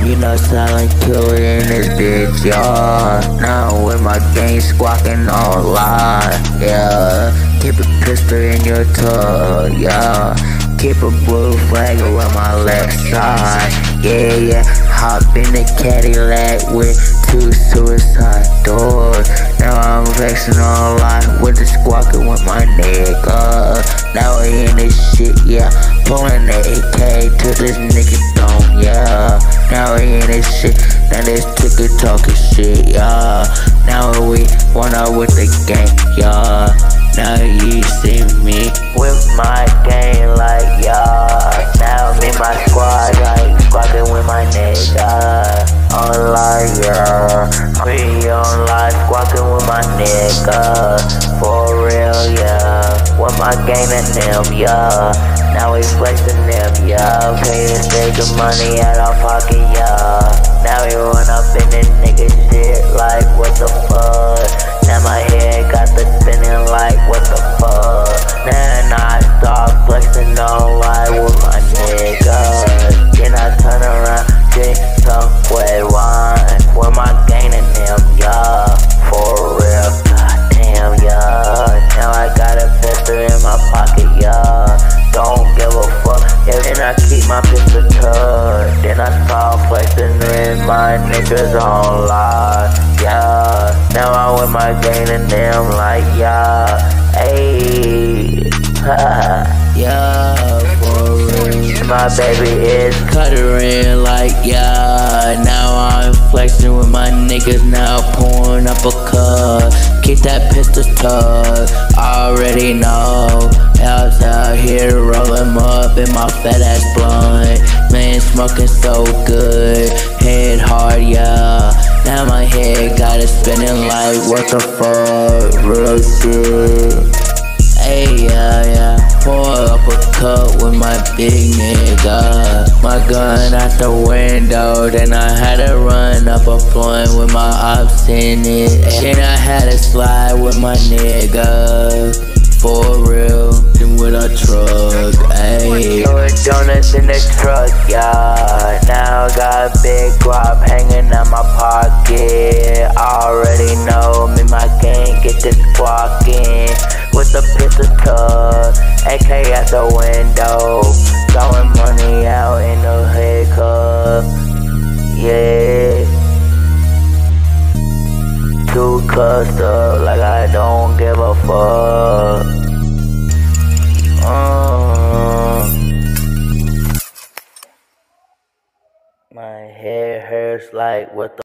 You know, silent killer in this bitch, yeah. Now with my gang squawking online, yeah. Keep a pistol in your tub, yeah. Keep a blue flag around my left side, yeah, yeah. Hop in the Cadillac with 2 suicide doors. Now I'm vexing online with the squawking with my nigga. Now we in this shit, yeah. Pulling the AK to this nigga dome, yeah. Now we in this shit, now this ticket talking shit, yeah. Now we one out with the gang, yeah. Now you see me with my gang like, yeah. Now me my squad like squawking with my nigga. Online, yeah. We online squawking with my nigga. For real, yeah. With my gang and them, yeah. Now we flexing them, yeah. Pay this nigga money out our pocket, yeah. Now we run up in this nigga shit like, what the fuck? Now my head got the spinning like, what the fuck? Then I start flexing online with my nigga. Then I turn around, drink some wet wine with my gang and them, yeah. For real, goddamn, yeah. Now I got a pistol in my pocket, yeah. Don't give a fuck, yeah. Then I keep my pistol tucked. Then I start flexing with my niggas online, yeah. Now I'm with my gang and them like, yeah. Ayy, yeah, for real. My baby is cuttering like, yeah. Now I'm flexing with my niggas, now pouring up a cup. Keep that pistol tucked, already know. Out here rolling up in my fat ass blunt. Man, smoking so good, head hard, yeah. Now my head got it spinning like, what the fuck, real shit. Hey, yeah, yeah. Pour up a cup with my big nigga. My gun out the window, then I had to run up a blunt with my ops in it. Then I had to slide with my nigga. For real, then with a truck, ayy. Doing donuts in the truck, yeah. Now I got a big guap hanging out my pocket. Already know me, my gang get this squawking. With the pistol tuck, AK at the window. Throwing money out in the head cup, yeah. 2 cups up like I don't give a fuck. My head hurts like, what the